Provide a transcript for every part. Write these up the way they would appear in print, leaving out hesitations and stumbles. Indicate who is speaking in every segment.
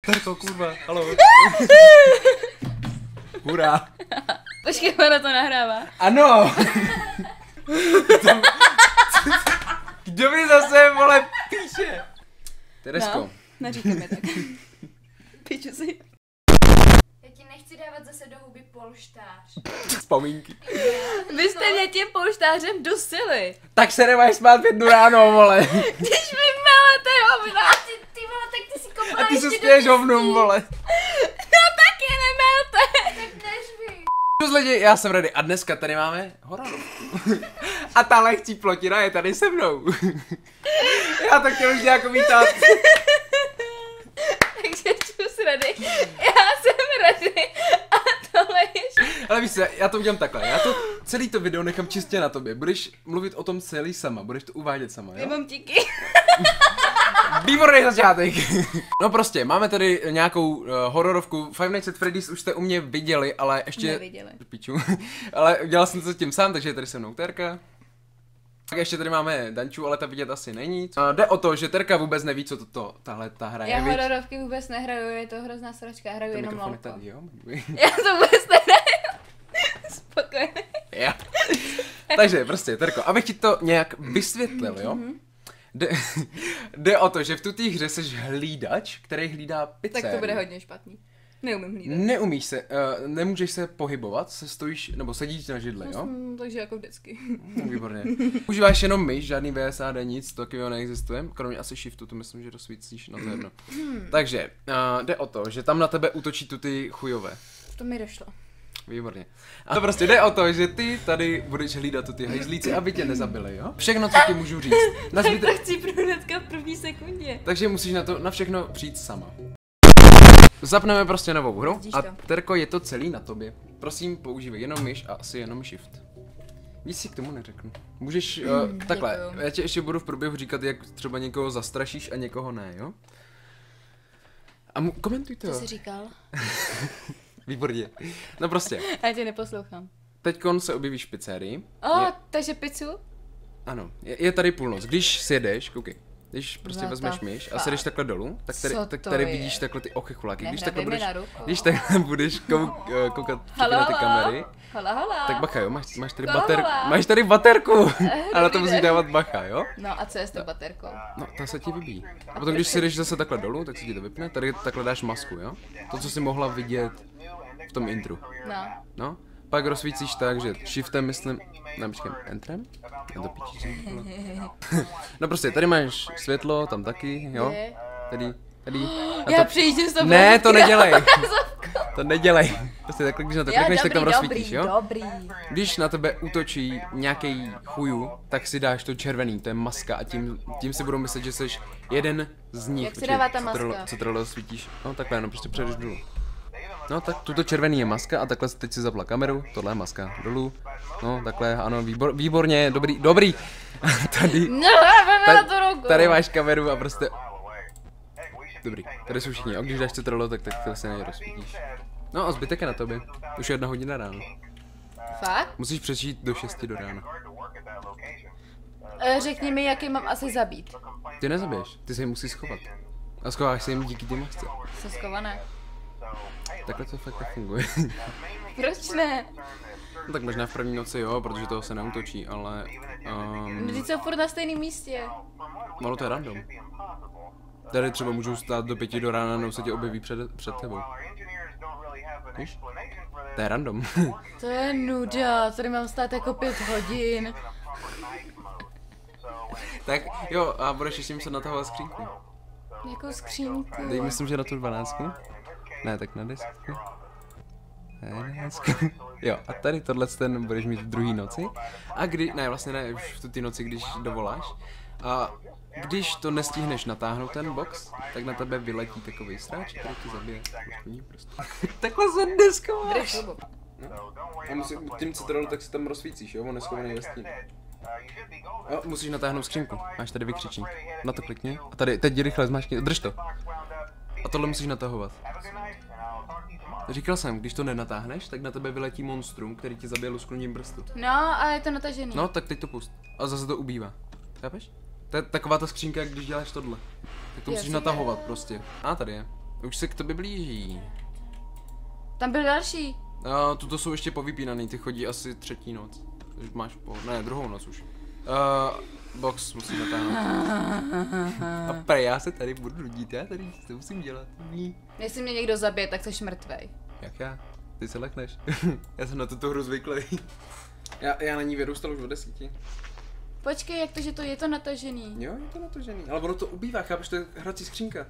Speaker 1: Terko, kurva, halo. Hurá.
Speaker 2: Počkej, ona to nahrává.
Speaker 1: Ano. Kdo mi zase, vole, píše? Teresko.
Speaker 2: No, neříkej mi tak. Piču si.
Speaker 3: Já ti nechci dávat zase do huby polštář.
Speaker 1: Vzpomínky.
Speaker 2: Vy jste mě tím polštářem dusili.
Speaker 1: Tak se nemáš spát v 1 ráno, vole.
Speaker 2: Když vy melete hovna.
Speaker 3: Ty vole, tak ty si kopala
Speaker 1: A ty se
Speaker 3: ještě
Speaker 1: směješ
Speaker 3: do
Speaker 1: hovnům, vole.
Speaker 2: No taky nemelte.
Speaker 3: Tak neřvi.
Speaker 1: Čus lidi, já jsem ready a dneska tady máme horor. A ta lehčí plotina je tady se mnou. Já to chtěl už nějak vítat.
Speaker 2: Takže čus ready. Já jsem ready. A tohle je...
Speaker 1: Ale víš co, já to udělám takhle, já to celý to video nechám čistě na tobě. Budeš mluvit o tom celý sama, budeš to uvádět sama,
Speaker 2: Já
Speaker 1: jo?
Speaker 2: mám díky.
Speaker 1: Výborný začátek. No prostě, máme tady nějakou hororovku. Five Nights at Freddy's už jste u mě viděli, ale ještě...
Speaker 2: Neviděli.
Speaker 1: Piču. Ale dělal jsem to tím sám, takže je tady se mnou Terka. Tak ještě tady máme Danču, ale ta vidět asi není. Jde o to, že Terka vůbec neví, co tahle ta hra je.
Speaker 2: Já
Speaker 1: viď?
Speaker 2: hororovky vůbec nehraju, je to hrozná sračka, hraju
Speaker 1: Ten
Speaker 2: jenom
Speaker 1: mikrofon je
Speaker 2: lolko.
Speaker 1: tady, jo?
Speaker 2: Já to vůbec nehraju. Spokojeně.
Speaker 1: Jo. Takže prostě, Terko, abych ti to nějak vysvětlil, jo? Jde o to, že v tuté hře seš hlídač, který hlídá pizzerii.
Speaker 2: Tak to bude hodně špatný. Neumím hlídat.
Speaker 1: Neumíš se, nemůžeš se pohybovat, se stojíš, nebo sedíš na židli, jo?
Speaker 2: Takže jako vždycky.
Speaker 1: No, výborně. Užíváš jenom myš, žádný VSAD, nic, to takového neexistuje, kromě asi shiftu, to myslím, že rozsvícíš, no to jedno. Takže, jde o to, že tam na tebe útočí tu ty chujové.
Speaker 2: To mi došlo.
Speaker 1: Výborně. A to prostě jde o to, že ty tady budeš hlídat tu ty hajzlíci, aby tě nezabili, jo? Všechno, co ti můžu říct. Na
Speaker 2: Tak
Speaker 1: zbytek...
Speaker 2: to chci pro hnedka v první sekundě.
Speaker 1: Takže musíš na všechno přijít sama. Zapneme prostě novou hru
Speaker 2: Vidíš
Speaker 1: a
Speaker 2: to.
Speaker 1: Terko, je to celý na tobě. Prosím, používej jenom myš a asi jenom shift. Víc si k tomu neřeknu. Můžeš, takhle,
Speaker 2: děkuju.
Speaker 1: já ti ještě budu v průběhu říkat, jak třeba někoho zastrašíš a někoho ne, jo? A komentujte,
Speaker 2: Co
Speaker 1: jo.
Speaker 2: jsi říkal?
Speaker 1: Výborně. No prostě,
Speaker 2: Já tě neposlouchám.
Speaker 1: teďkon se objevíš v pizzerii.
Speaker 2: Takže pizzu?
Speaker 1: Ano, je tady půlnoc. Když sjedeš, koukej. Když prostě
Speaker 2: What
Speaker 1: vezmeš
Speaker 2: the
Speaker 1: myš a
Speaker 2: fuck?
Speaker 1: sedeš takhle dolů, tak tady,
Speaker 2: Co
Speaker 1: tak
Speaker 2: to
Speaker 1: tady
Speaker 2: je?
Speaker 1: vidíš takhle ty ochechuláky. Když
Speaker 2: Nehrabi
Speaker 1: takhle
Speaker 2: mi
Speaker 1: budeš,
Speaker 2: na ruku.
Speaker 1: když takhle budeš koukat
Speaker 2: Halo,
Speaker 1: na ty kamery,
Speaker 2: halo.
Speaker 1: tak bacha, jo, máš tady
Speaker 2: Halo, halo.
Speaker 1: máš tady baterku, a na to
Speaker 2: dobrý
Speaker 1: musíš
Speaker 2: den.
Speaker 1: dávat bacha, jo?
Speaker 2: No a co je s tou baterkou?
Speaker 1: No, ta se ti vybíjí. A potom, když si jdeš zase takhle dolů, tak se ti to vypne, tady takhle dáš masku, jo? To, co jsi mohla vidět v tom intru.
Speaker 2: No.
Speaker 1: No, pak rozsvícíš tak, že shiftem myslím, ne, počkej, entrem? Já to pičíš. No prostě, tady máš světlo, tam taky, jo?
Speaker 2: Kde?
Speaker 1: Tady. A
Speaker 2: Já
Speaker 1: to...
Speaker 2: přijíždím s tobou.
Speaker 1: Ne, to nedělej. To nedělej. Prostě takhle, když na to
Speaker 2: Jo,
Speaker 1: klikneš, tak tam
Speaker 2: dobrý,
Speaker 1: rozsvítíš, jo?
Speaker 2: dobrý.
Speaker 1: Když na tebe útočí nějaký chuju, tak si dáš to červený, to je maska a tím si budou myslet, že jsi jeden z nich.
Speaker 2: Jak se dává ta maska?
Speaker 1: Co tohle svítíš? No takhle, jenom prostě přejdeš dolů. No tak tuto červený je maska a takhle teď si zapla kameru, tohle je maska, dolů. No takhle, ano, výborně, dobrý. Tady,
Speaker 2: No, na to ruku.
Speaker 1: tady máš kameru a prostě... Dobrý, tady jsou všichni, a když dáš citrolo, tak to se nerozsvítíš. No a zbytek je na tobě, už je 1 hodina ráno.
Speaker 2: Fakt?
Speaker 1: Musíš přečít do 6 do rána.
Speaker 2: Řekni mi, jaký mám asi zabít.
Speaker 1: Ty nezabiješ, ty se jim musíš schovat. A schováš se jim díky té masce.
Speaker 2: Jsem skované.
Speaker 1: Takhle to fakt nefunguje.
Speaker 2: Proč ne?
Speaker 1: No tak možná v první noci jo, protože toho se neútočí, ale...
Speaker 2: Vždyť jsou furt na stejném místě.
Speaker 1: Malo to je random. Tady třeba můžou stát do 5 do rána, nebo se tě objeví před tebou. Víš? To je random.
Speaker 2: To je nuda, tady mám stát jako 5 hodin.
Speaker 1: Tak jo, a budeš ještě muset natahovat skřínku.
Speaker 2: Jakou skřínku?
Speaker 1: Dej, myslím, že na tu 12. Ne, tak na 10. 11. Jo, a tady tohle ten budeš mít v druhé noci. A vlastně ne, už v tu noci, když dovoláš. A když to nestihneš natáhnout ten box, tak na tebe vyletí takový sráč, který ti zabije. Prostě. Takhle se dneska máš. A tím, co to tak si tam rozsvícíš, jo? On je schovaný ve stínu. Jo, musíš natáhnout skřínku. Máš tady vykřičník. Na to klikni. A tady, teď rychle zmáčkni. Drž to. A tohle musíš natahovat. Říkal jsem, když to nenatáhneš, tak na tebe vyletí monstrum, který ti zabije lusknutím prstu.
Speaker 2: No, ale je to natažený.
Speaker 1: No, tak teď to pust. A zase to ubývá. Chápeš? To je taková ta skřínka, jak když děláš tohle. Tak to musíš natahovat prostě. A tady je. Už se k tobě blíží.
Speaker 2: Tam byl další.
Speaker 1: A tuto jsou ještě povypínaný, ty chodí asi třetí noc. Máš ne, druhou noc už. Box musím natáhnout. A prej, já se tady budu nudit, já tady to musím dělat.
Speaker 2: Jestli mě někdo zabije, tak jsi mrtvej.
Speaker 1: Jak já? Ty se lekneš. Já jsem na tuto hru zvyklý. Já na ní vyrůstal už od 10.
Speaker 2: Počkej, jak to, že to je to natažený?
Speaker 1: Jo, je to natažený, ale ono to ubývá, chápeš, to je hrací skřínka.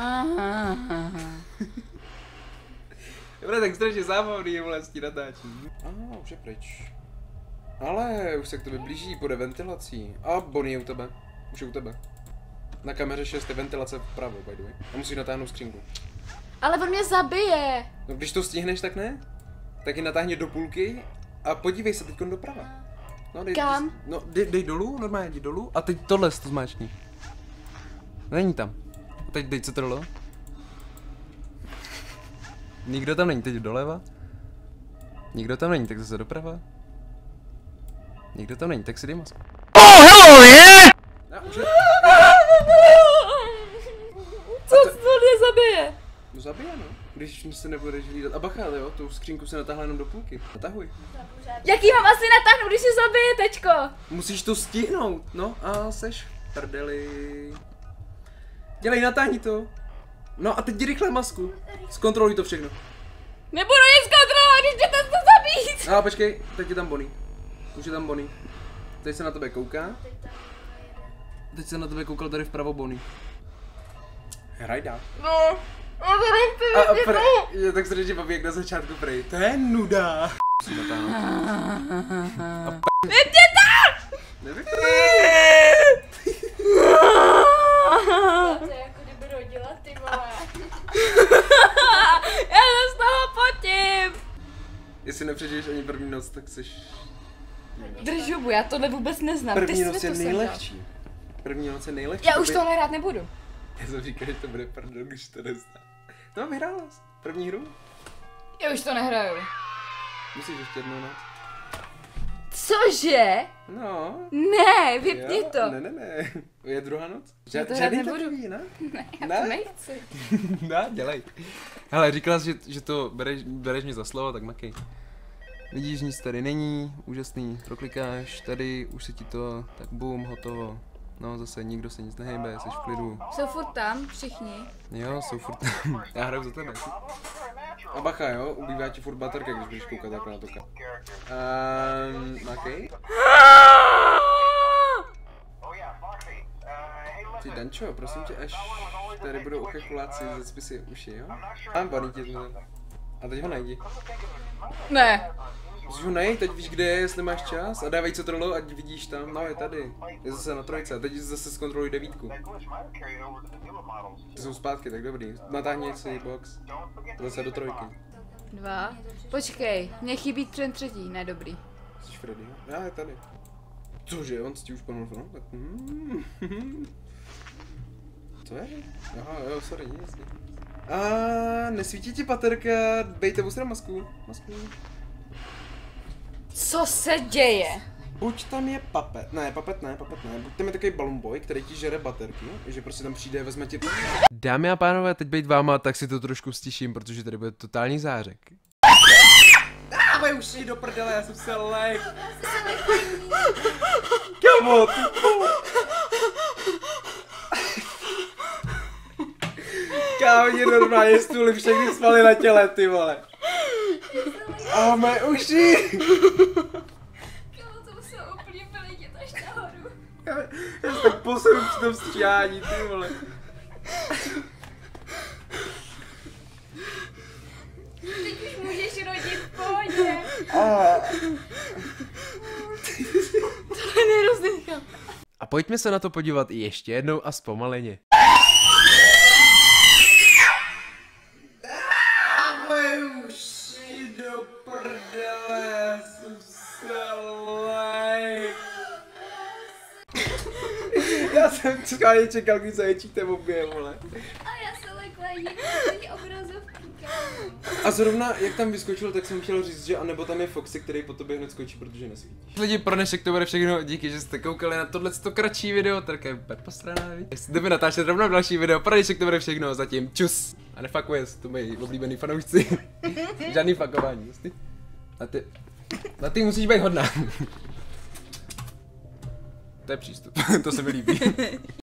Speaker 1: Dobré, tak strašně zábavný je vlastně natáčení. Už je pryč. Ale už se k tobě blíží, bude ventilací. A Bonnie je u tebe. Už je u tebe. Na kameře 6 je ventilace vpravo, by the way. A musíš natáhnout skřínku.
Speaker 2: Ale on mě zabije.
Speaker 1: No když to stihneš, tak ne. Tak ji natáhni do půlky a podívej se teď doprava. No,
Speaker 2: Kam?
Speaker 1: Dej dolů, normálně jdi dolů a teď tohle to zmáčkni. Není tam. A teď dej CTRL. Nikdo tam není, teď doleva. Nikdo tam není, tak zase doprava. Nikdo tam není, tak si dej masku. Oh hell yeah!
Speaker 2: Co mě zabije?
Speaker 1: No zabije, no. Když se nebudeš hlídat. A bacha, jo, tu skřínku se natáhla jenom do půlky. Natahuj.
Speaker 2: Jaký mám asi natáhnout, když se zabije, tečko?
Speaker 1: Musíš to stihnout, no a seš v prdeli. Dělej, natáhni to. No a teď jdi rychle masku. Zkontroluj to všechno.
Speaker 2: Nebudu nic kontrolovat, když mě to zabít.
Speaker 1: A počkej, teď je tam Bonnie. Už je tam Bonnie. Teď se na tebe kouká. Teď se na tebe koukal tady vpravo Bonnie. Hraj dál.
Speaker 2: No,
Speaker 1: tak se říct, babi, jak na začátku prej. To je nuda. Musím natáhnout.
Speaker 3: To je jako kdyby rodila, ty vole.
Speaker 2: Já se z toho potím.
Speaker 1: Jestli nepřežiješ ani první noc, tak seš...
Speaker 2: Drž hubu, já tohle vůbec neznám.
Speaker 1: První noc je nejlehčí. První noc je nejlehčí.
Speaker 2: Já už tohle hrát nebudu.
Speaker 1: Já jsem říkal, že to bude pardon, když to nezná. No, vyhrála jsi. První hru.
Speaker 2: Já už to nehraju.
Speaker 1: Musíš ještě jednou noc.
Speaker 2: Cože?
Speaker 1: No.
Speaker 2: Ne, vypni
Speaker 1: Jo,
Speaker 2: to.
Speaker 1: Ne. Je druhá noc?
Speaker 2: Já to hrát
Speaker 1: Žádný
Speaker 2: nebudu.
Speaker 1: takový, ne?
Speaker 2: Ne, já
Speaker 1: Ne?
Speaker 2: to nechci.
Speaker 1: Ne, dělej. Hele, říkala jsi, že to bereš mě za slovo, tak makej. Vidíš, nic tady není, úžasný, proklikáš, tady už se ti to, tak bum, hotovo. No zase nikdo se nic nehejbe, jsi v klidu.
Speaker 2: Jsou furt tam, všichni.
Speaker 1: Jo, jsou furt tam. Já hraju za tebe. A bacha, jo, ubývá ti furt baterka, když budeš koukat takhle na toka. Makej. Ty Dančo, prosím tě, až tady budou uchechkuláci, zacpi si uši, jo? A Bonnie tě zmůže. A teď ho najdi.
Speaker 2: Ne.
Speaker 1: Musíš ho najít, teď víš kde je, jestli máš čas a dávej CTRL, ať vidíš tam, no je tady. Je zase na trojce a teď zase zkontroluj 9. Ty jsou zpátky, tak dobrý. Natáhni si box. Zase do 3.
Speaker 2: 2. Počkej, mě chybí třetí, ne dobrý.
Speaker 1: Jsi Freddy, jo? Já je tady. Cože, on ti už pomohl, no? Tak... Co je? Aha, jo, sorry, nic. A nesvítí ti baterka, bejte vůz na masku.
Speaker 2: Co se děje?
Speaker 1: Buď tam je papet, ne, buď tam je takový balloon boy, který ti žere baterky, že prostě tam přijde, vezme ti... Dámy a pánové, teď bejt váma, tak si to trošku stiším, protože tady bude totální zářek. Dávej už si do prdele, já jsem se lek. Kamo, Kámo, mě normálně stůly všechny svaly na těle, ty vole. A mé uši.
Speaker 3: Kámo, to muselo úplně vyletět až nahoru.
Speaker 1: Já se tak poseru při tom stříhání, ty vole.
Speaker 3: Teď už můžeš rodit v pohodě.
Speaker 2: To je nerozdechám.
Speaker 1: A pojďme se na to podívat ještě jednou a zpomaleně. Já jsem čekal, když zaječíte v obě, vole.
Speaker 3: A já se lekla jiný obrazovky, kámo.
Speaker 1: A zrovna, jak tam vyskočil, tak jsem chtěl říct, že anebo tam je Foxy, který po tobě hned skočí, protože nesvítíš. Lidi, pro dnešek to bude všechno, díky, že jste koukali na tohleto kratší video, tak je posraná, víš? Jestli jdeme natáčet rovnou další video, pro dnešek to bude všechno, zatím čus. A nefakuje, to moji oblíbený fanoušci. Žádný fakování, jasný? Na ty musíš být hodná. To je přístup, to se mi líbí.